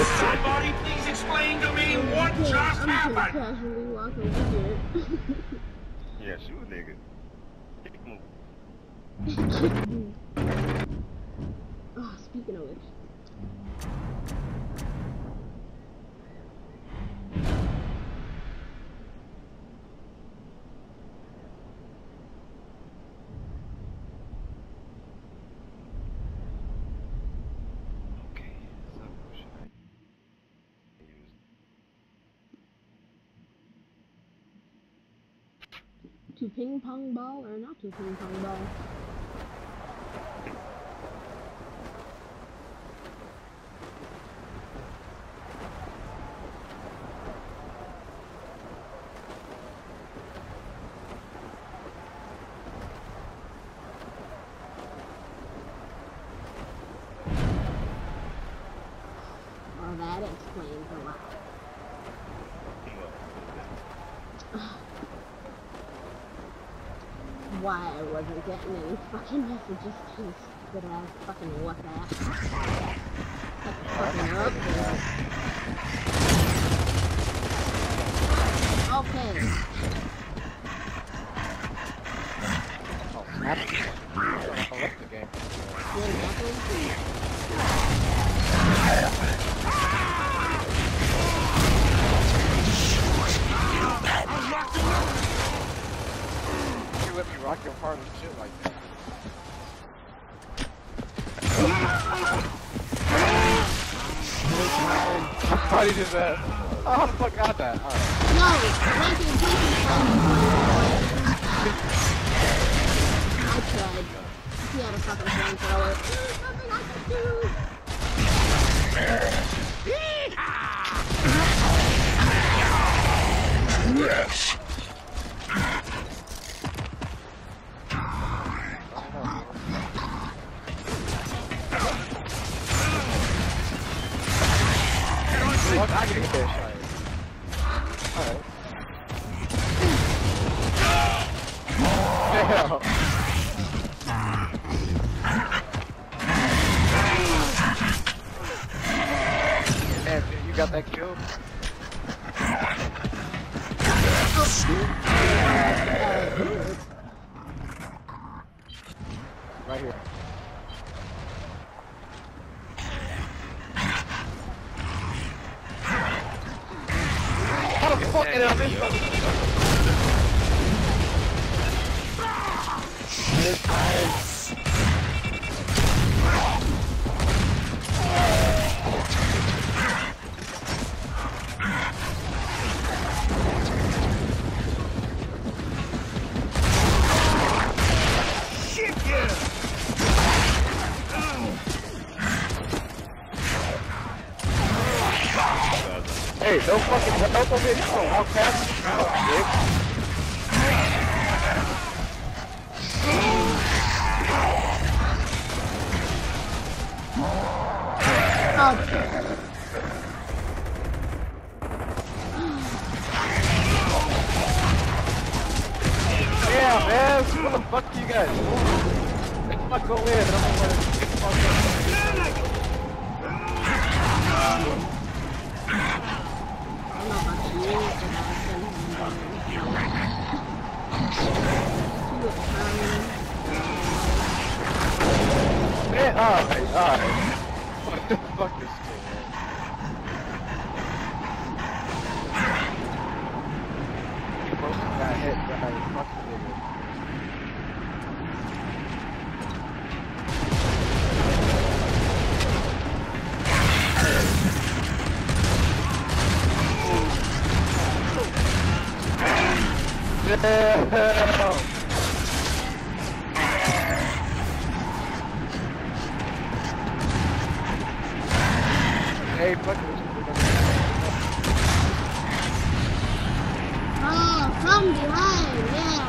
Somebody please explain to me what just happened! Casually walk over here. Yeah, shoot a nigga. Oh, speaking of which. To ping pong ball or not to ping pong ball? Well, that explains a lot. Why I wasn't getting any fucking messages to stupid ass fucking WhatsApp. Fucking up there. Okay. Oh, snap. I left the game. You let me rock your heart and shit like that. How did you do that? Oh, how the fuck got that? Alright. No! I tried. He had a fucking flamethrower. There's nothing I can do! Yes! Fuck, I can get this shot. Alright. Damn. Damn, dude, you got that kill? Right here. How the fuck did I miss that? Hey, no fucking help over here. You don't walk past me. Oh, dick. Yeah, man. What the fuck do you guys do? Let's fuck go in. I don't know what to get fucked up. Yeah, alright. What the fuck is this, man? You both got hit by a fucking nigga. Damn! Hey, fuck this. Oh, from behind, yeah.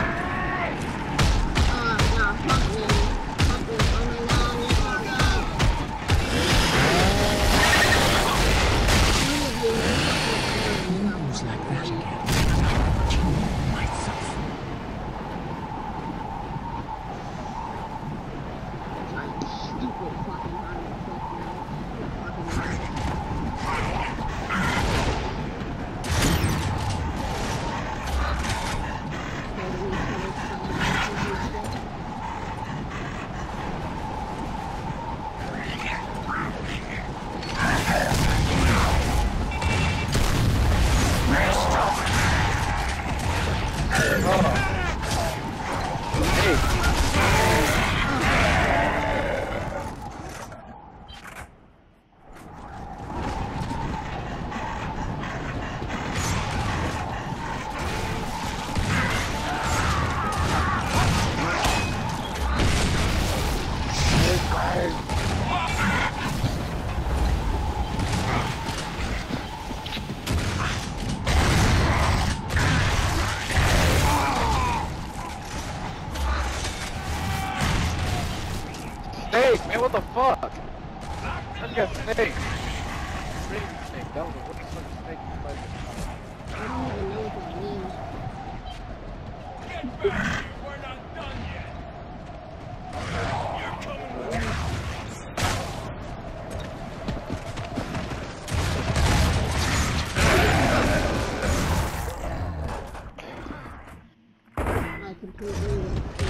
Oh, no, fuck me. Fuck me. Oh my god, Moves like that again. Myself. Stupid fucking hard. snake, man, what the fuck? I got snake. Snake. That was a what the fuck snake you like? I don't even know what that means. Get back! We're not done yet! You're coming with me! I completely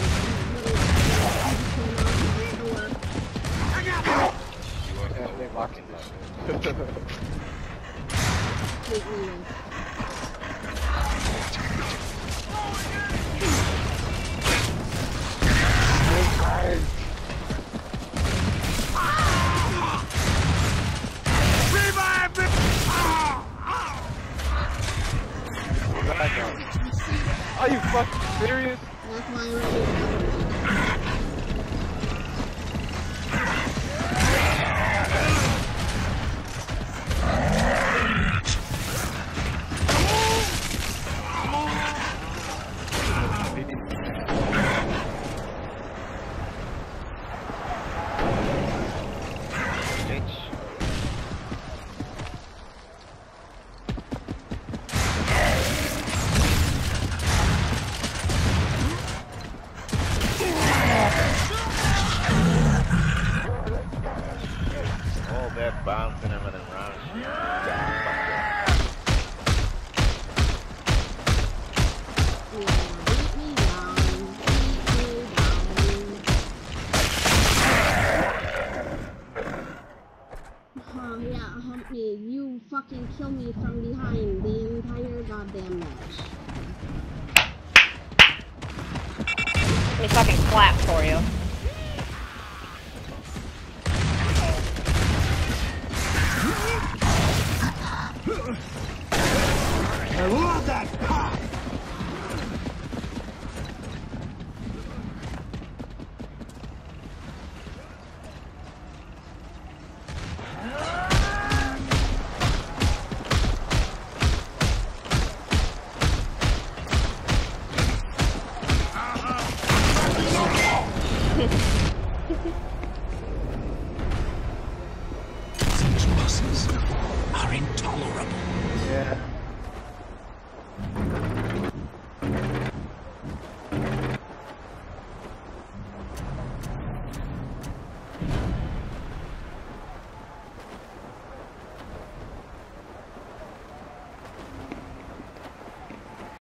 You are so fucking low. Revive me! Are you fucking serious? That's my right. All that bouncing and running around. Beat me down. Yeah, hump me. You fucking kill me from behind the entire goddamn match. Let me fucking clap for you. I love that pop!